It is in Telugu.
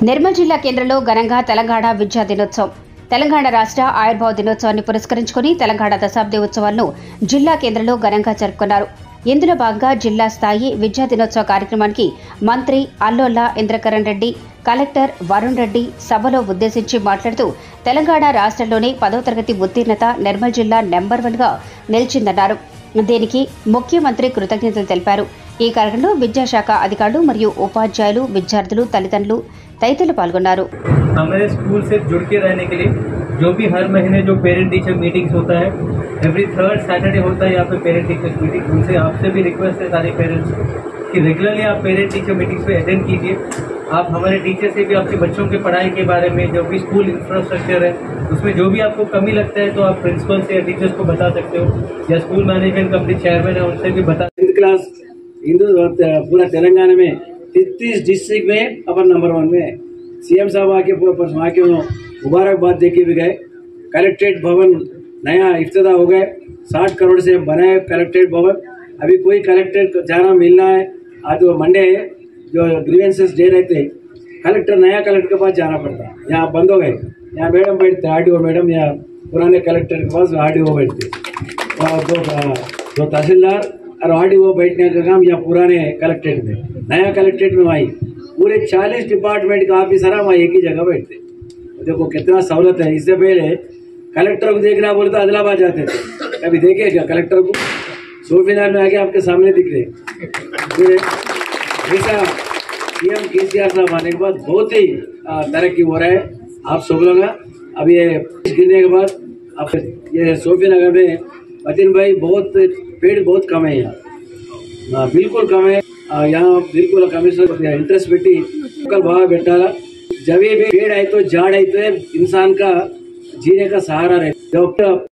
నిర్మల్ జిల్లా కేంద్రంలో ఘనంగా తెలంగాణ విద్యా దినోత్సవం. తెలంగాణ రాష్ట్ర ఆవిర్భావ దినోత్సవాన్ని పురస్కరించుకుని తెలంగాణ దశాబ్ది ఉత్సవాలను జిల్లా కేంద్రంలో ఘనంగా జరుపుకున్నారు. ఇందులో భాగంగా జిల్లా స్థాయి విద్యా దినోత్సవ కార్యక్రమానికి మంత్రి అల్లోల ఇంద్రకరణ్ రెడ్డి, కలెక్టర్ వరుణ్ రెడ్డి సభలో ఉద్దేశించి మాట్లాడుతూ తెలంగాణ రాష్ట్రంలోనే 10వ తరగతి ఉత్తీర్ణత నిర్మల్ జిల్లా నెంబర్ 1గా నిలిచిందన్నారు. దీనికి ముఖ్యమంత్రి కృతజ్ఞతలు తెలిపారు. ఈ కార్యక్రమంలో విద్యాశాఖ అధికారులు మరియు ఉపాధ్యాయులు, విద్యార్థులు, తల్లిదండ్రులు తదితరులు పాల్గొన్నారు. हमारे स्कूल से जुड़ के रहने के लिए जो भी हर महीने जो पेरेंट टीचर मीटिंग्स होता है, एवरी 3rd सैटरडे होता है यहाँ पे पेरेंट टीचर्स मीटिंग. उनसे आपसे भी रिक्वेस्ट है सारे पेरेंट्स कि रेगुलरली आप पेरेंट टीचर मीटिंग्स पे अटेंड कीजिए. आप हमारे टीचर से भी आपके बच्चों के पढ़ाई के बारे में, जो भी स्कूल इंफ्रास्ट्रक्चर है उसमें जो भी आपको कमी लगता है तो आप प्रिंसिपल से या टीचर्स को बता सकते हो, या स्कूल मैनेजमेंट कमेटी चेयरमैन है उनसे भी बता. क्लास हिंदू पूरा तेलंगाना में 33 डिस्ट्रिक्ट में अपन नंबर 1 में. सीएम साहब आके मुबारकबाद दे के भी गए. कलेक्ट्रेट भवन नया इफ्तिताह हो गए. 60 करोड़ से बनाए कलेक्ट्रेट भवन. अभी कोई कलेक्ट्रेट जाना मिलना है, आज वो मंडे है जो ग्रीवेंसेस डे रहते, कलेक्टर नया कलेक्टर के पास जाना पड़ता. यहाँ बंद हो गए. यहाँ मैडम बैठते, आरटीओ मैडम, यहाँ पुराने कलेक्टर के पास आरटीओ बैठते. दो तहसीलदार और आरटीओ बैठने का काम यहाँ पुराने कलेक्ट्रेट में. नया कलेक्ट्रेट में वहीं पूरे 40 डिपार्टमेंट का ऑफिसर वहाँ एक ही जगह बैठते. देखो कितना सहूलत है. इससे पहले कलेक्टर को देखना बोले तो आदिलाबाद जाते थे. कभी देखे क्या कलेक्टर को? सोफीनार में आके आपके सामने दिख रहे. ऐसा सीएम केसीआर साहब आने के बाद बहुत ही तरक्की हो रहा है. आप सब लोग अब ये गिरने के बाद अब ये सोफीनगर में मतीन भाई बहुत पेड़ बहुत कम है यहाँ, बिल्कुल कम है. यहाँ बिल्कुल कमिश्नर इंटरेस्ट పెట్టి लोकल भाव పెట్టాలా. जब भी पेड़ आए तो झाड़ आए तो इंसान का जीने का सहारा रहे.